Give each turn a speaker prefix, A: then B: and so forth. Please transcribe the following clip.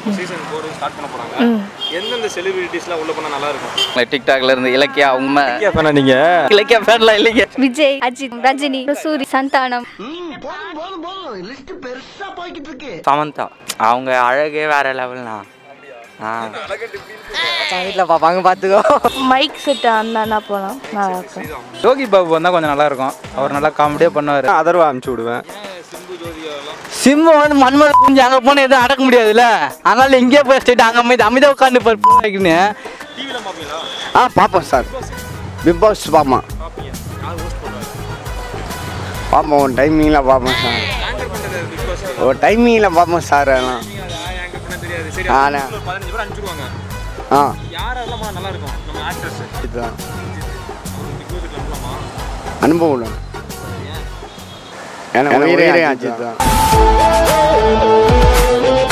A: Season 4 start பண்ண போறாங்க. எந்தெந்த செலிபிரிட்டிஸ்லாம் உள்ள போனா நல்லா இருக்கும்?
B: டிக்டாக்ல இருந்து இலக்கியா உண்மை
A: ஃபேனா நீங்க?
B: இலக்கியா ஃபேன்லாம் இல்லைங்க.
C: விஜய், அஜித், ரஜினி, சூரி, சந்தானம்.
D: லிஸ்ட் பெருசா போய்கிட்டு இருக்கு.
B: சமந்தா அவங்க அழகே வேற லெவல்னா.
E: வீட்டில் பார்ப்பாங்க பார்த்துக்கோ.
C: மைக் செட் அண்ணா போலாம் நல்லா இருக்கும்.
F: யோகி பாபு வந்தால் கொஞ்சம் நல்லா இருக்கும். அவர் நல்லா காமெடியாக பண்ணுவார்.
A: அதர்வா அனுப்பிச்சு விடுவேன்.
B: சிம்பு வந்து மண்மலை கொஞ்சம் அங்கே போனால் எதுவும் அடக்க முடியாதுல்ல. அதனால இங்கேயே போய் ஸ்டேட் அங்கே அமைதியாக உட்காந்து வைக்கணும்.
E: பார்ப்போம் சார். பிக் பாஸ் பார்ப்போம். பார்ப்போம் ஒரு டைமிங்கில் பார்ப்போம் சார். ஒரு டைமிங்கில் பார்ப்போம் சார். எல்லாம் இதுதான் அனுபவம் எனக்கு உயிரே அஜித் தான்.